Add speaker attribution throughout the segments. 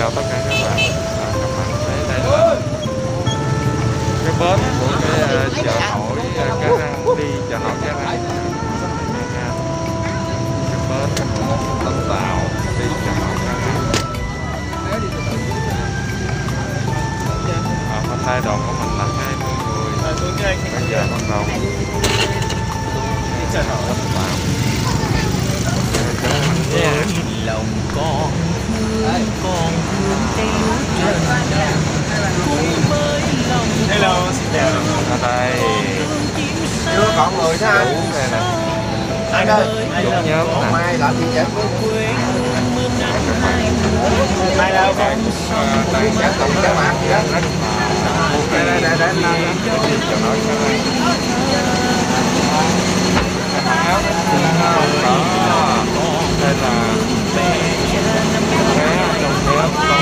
Speaker 1: chào tất cả các bạn. Các bạn thấy đây là cái bến của cái chợ nổi Cái Răng, đi chợ nổi Cái Răng. Cái bến Tân Tàu đi chợ nổi Cái Răng. Bên đây đoàn của mình là 20 người. Bây giờ bắt đầu đi chợ nổi Tân Tàu.
Speaker 2: Lòng con thương cây nước trên trời cùng với lòng
Speaker 3: hello, xin chào.
Speaker 1: Ở đây
Speaker 3: Chưa còn người thế anh.
Speaker 1: đây nè.
Speaker 3: Anh ơi,
Speaker 1: Đúng nhóm nè.
Speaker 3: Mai làm gì vậy? Mai đâu con? Đây chắc tụi các bạn gì đó. Đây
Speaker 1: Chợ nổi Cái Răng. Đó. Đây là bé trong bếp con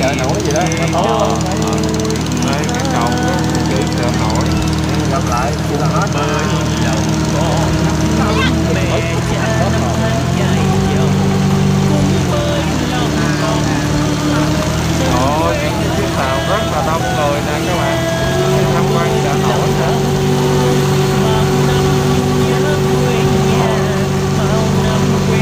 Speaker 3: chợ nổi gì đó mà tối
Speaker 1: đây cái cầu chữ chợ nổi.
Speaker 3: gặp lại chỉ là hết
Speaker 2: bởi lòng con mẹ cha năm tháng dài dòng cũng bởi lòng con
Speaker 1: Ồ, những cái chiếc tàu rất là đông người nè các bạn, đi tham quan chợ nổi nữa.
Speaker 2: bao năm nhớ quê nhà bao năm quen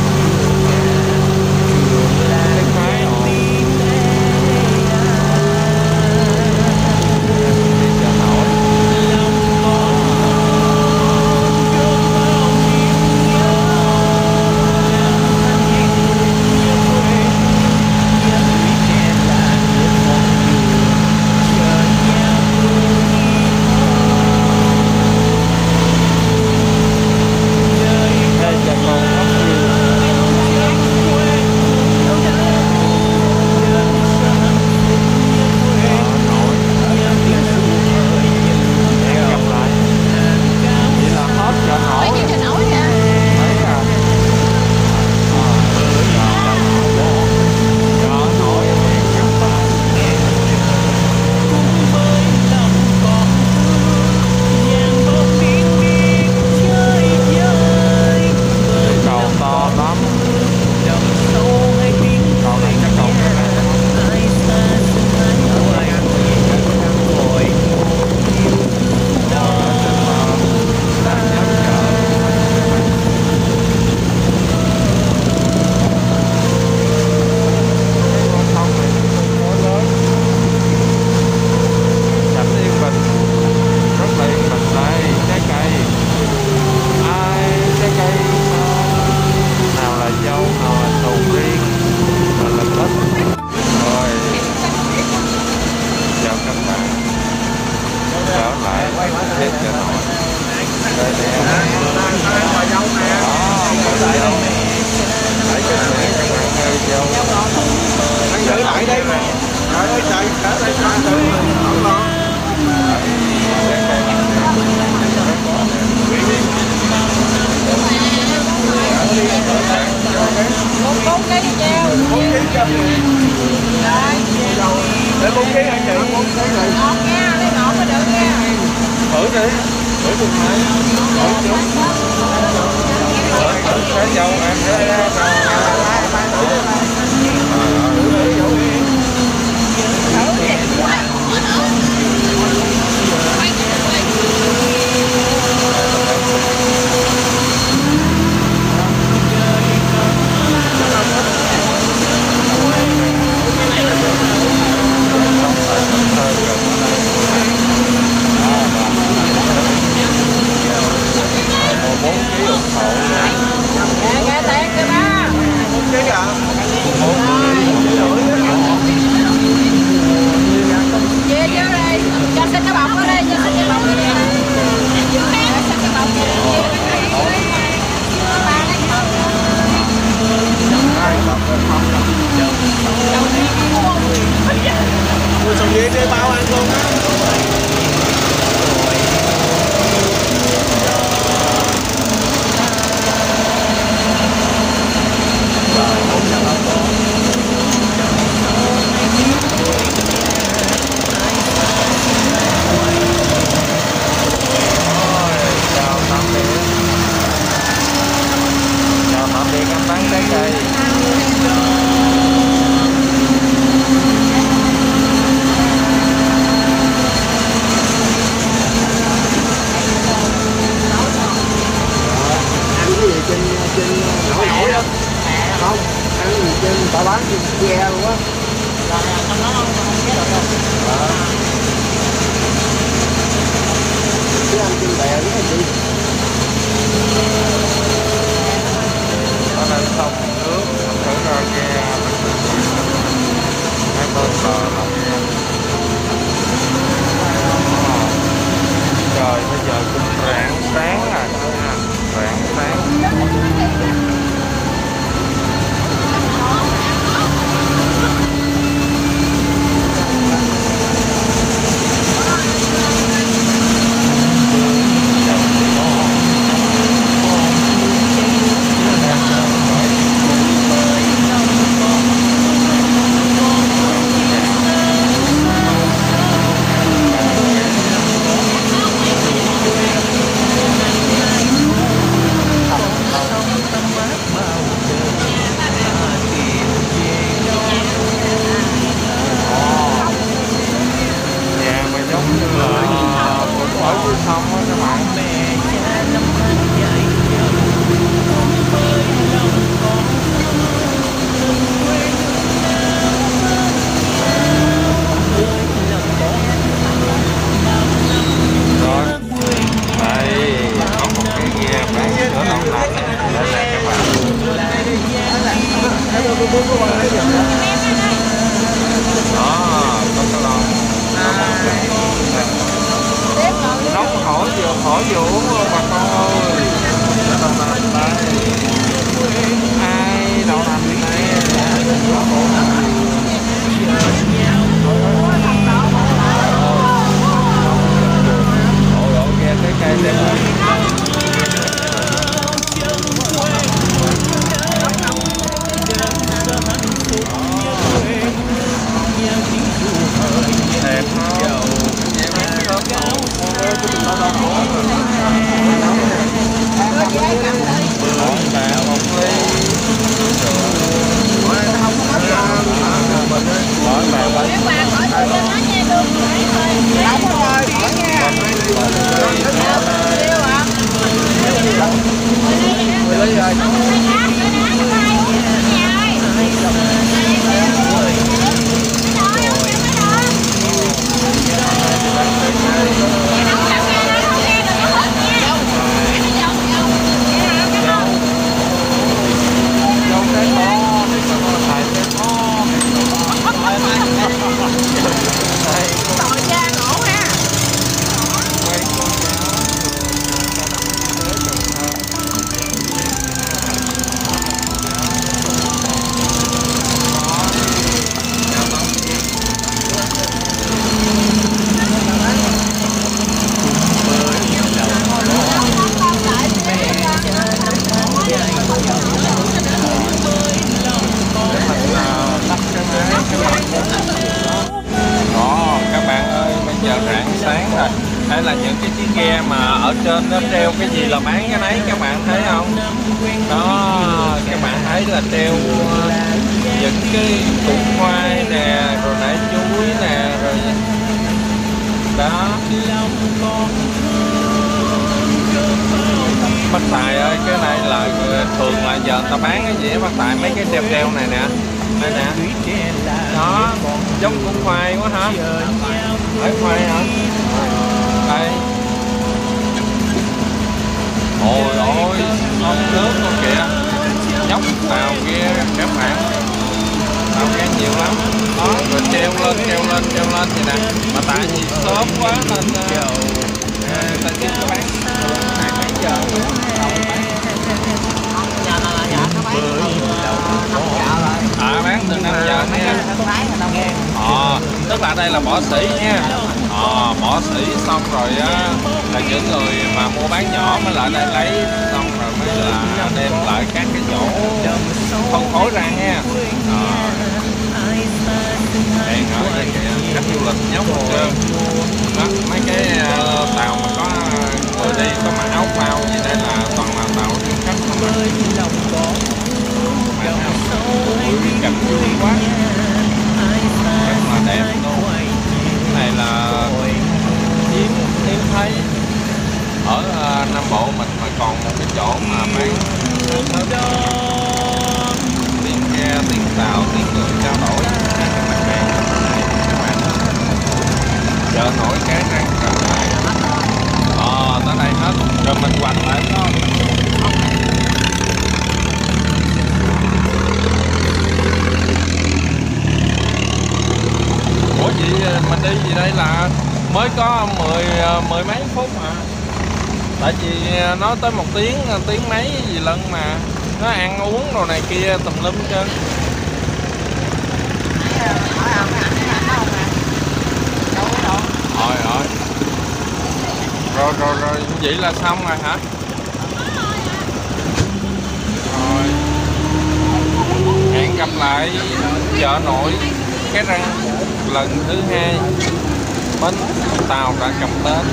Speaker 2: trường là
Speaker 1: Máy ổn.
Speaker 2: tim
Speaker 1: Đi chợ nổi.
Speaker 2: lòng con gom bao niềm nhớ năm tháng ngày nhớ quê nhớ người trẻ là nước con đường chờ nhau
Speaker 1: Đây chợ cầu Ngọc Hiền. Hẹn gặp lại. Vậy là hết chợ nổi.
Speaker 4: Mấy chợ nổi nha.
Speaker 1: Thấy à. Chợ nổi hẹn gặp lại. Cầu to lắm. Cầu này chắc cầu cái này. Cảnh yên bình, rất là yên bình. Đây trái cây, trái cây nào là dâu, nào là sầu riêng, nào là mít. Rồi chào các bạn, trở lại với chợ nổi. Đây nè,
Speaker 3: bà dâu nè
Speaker 1: có dâu. Đấy cái này các bạn ơi, dâu.
Speaker 3: anh giữ lại đây mà trời ơi trời cả đây cả tự không lo
Speaker 1: Trái cây
Speaker 4: Một con cây treo.
Speaker 3: bốn ký cho
Speaker 4: Rồi.
Speaker 3: để 4 ký anh chị 4 ký này
Speaker 4: Ngọt nha, lấy ngọt mới được nha.
Speaker 1: thử đi, thử cùng thấy. Thử cái dâu ăn cái
Speaker 4: Kệ tiền kìa ba.
Speaker 3: 4 ký à
Speaker 4: Chia vô đây. Cho xin cái bọc ở đây, cho xin cái bọc ở đây. Cho xin cái bọc ở đây. Ba lấy bọc.
Speaker 3: mua sầu riêng đi bao ăn luôn á
Speaker 1: chào tạm biệt. Chào tạm biệt anh bán trái cây.
Speaker 3: ăn cái gì trên nổi nổi đó không ăn cái gì trên ta bán trên ghe luôn á chứ ăn trên bè với cái gì
Speaker 1: Ở đây sông nước, mình thử ra ghe. Hai bên bờ là ghe. Trời bây giờ cũng rạng sáng rồi nha, rạng sáng. những cái chiếc ghe mà ở trên nó treo cái gì là bán cái nấy, các bạn thấy không? Đó, các bạn thấy là treo những cái củ khoai nè, rồi nãy chuối nè, rồi đó. Bác Tài ơi, cái này là thường là giờ người ta bán cái gì á bác Tài, mấy cái treo này nè, đây nè, đó, giống củ khoai quá hả? Phải khoai hả? Đây. Ôi ôi, sông nước con kìa, nhóc tàu kia các bạn, tàu kia nhiều lắm, đó, rồi treo lên vậy nè, mà tại vì sớm quá nên ta chưa có bán, hai mấy giờ bán từ 5 giờ nha. Tức là đây là bỏ sỉ nha. Bỏ sỉ xong rồi á là những người mà mua bán nhỏ mới lại đây lấy, xong rồi mới là đem lại các cái chỗ phân phối ra nha. Đèn ở đây kìa, khách du lịch nhóc hết trơn. Đó, mấy cái tàu mà có người đi có mặc áo phao gì đây là toàn là tàu du khách không á. Ui, cảnh vui quá, rất là đẹp luôn. Cái này là hiếm thấy ở Nam Bộ mình, mà còn một cái chỗ mà bán tiếng ghe, tiếng tàu, tiếng người trao đổi. Chợ nổi Cái Răng Cần Thơ. Tới đây hết rồi mình quanh lại đó. Ủa chị mình đi gì đây là mới có mười mấy phút mà, tại vì nói tới 1 tiếng mấy gì lận mà nó ăn uống đồ này kia tùm lum trơn. Rồi vậy là xong rồi hả? Rồi hẹn gặp lại chợ nổi Cái Răng lần thứ 2, bến tàu đã cập bến.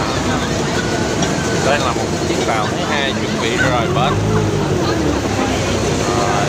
Speaker 1: Đây là một chiếc tàu thứ 2 chuẩn bị rời bến. Rồi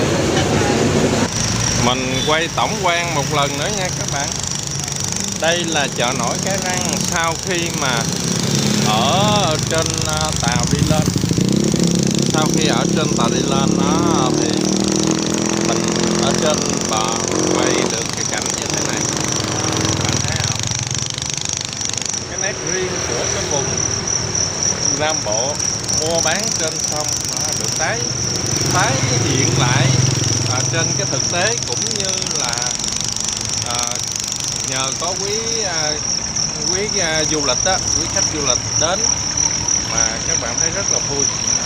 Speaker 1: mình quay tổng quan một lần nữa nha các bạn. Đây là chợ nổi Cái Răng sau khi mà ở trên tàu đi lên. Sau khi ở trên tàu đi lên đó thì mình ở trên bờ quay được cái cảnh như thế này. Bạn thấy không? Cái nét riêng của cái vùng Nam Bộ mua bán trên sông được tái hiện lại trên cái thực tế, cũng như là nhờ có quý du lịch đó, quý khách du lịch đến mà các bạn thấy rất là vui.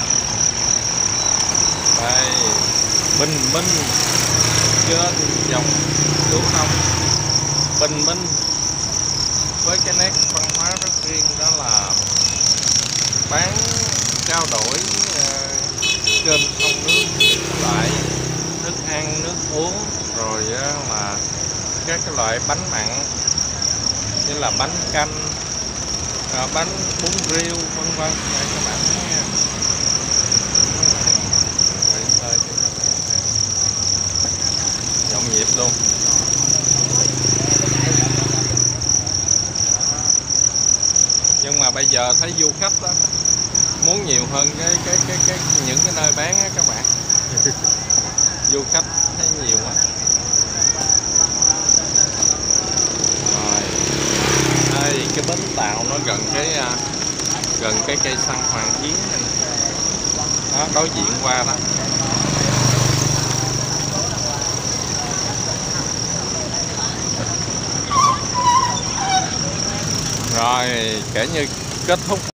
Speaker 1: Đây, bình minh trên dòng Cửu Long, bình minh với cái nét văn hóa rất riêng, đó là bán trao đổi trên sông nước loại thức ăn nước uống, rồi là các cái loại bánh mặn như là bánh canh, bánh bún riêu vân vân. Đây các bạn thấy nha, nhộn nhịp luôn. Nhưng mà bây giờ thấy du khách đó muốn nhiều hơn những cái nơi bán á các bạn. Du khách thấy nhiều quá. Rồi đây cái bến tàu nó gần cái cây xăng Hoàng Chiến này nè. Đó, đối diện qua đó. Rồi kể như kết thúc